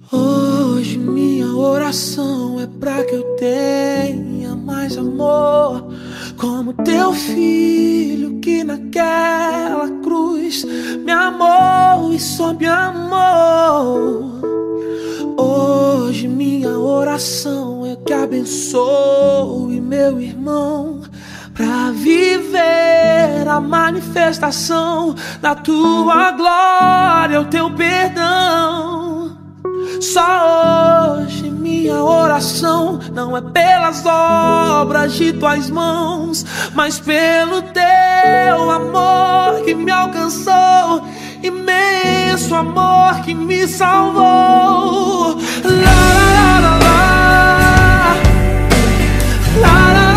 Hoje minha oração é pra que eu tenha mais amor, como teu filho que naquela cruz me amou e só me amou. Hoje minha oração é que abençoe meu irmão pra viver a manifestação da tua glória, o teu perdão. Só hoje minha oração não é pelas obras de tuas mãos, mas pelo teu amor que me alcançou, imenso amor que me salvou. Lá, lá, lá, lá, lá, lá, lá.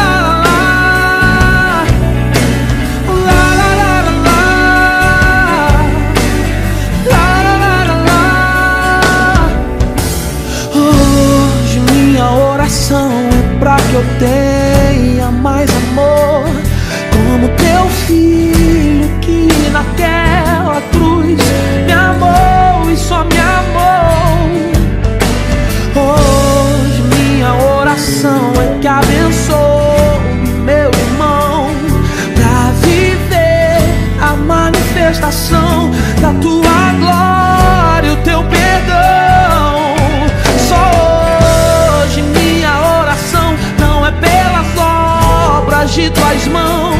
É pra que eu tenha mais amor, como teu filho que naquela cruz me amou e só me amou. Hoje minha oração é que abençoe meu irmão pra viver a manifestação da tua glória, o teu perdão. De tuas mãos,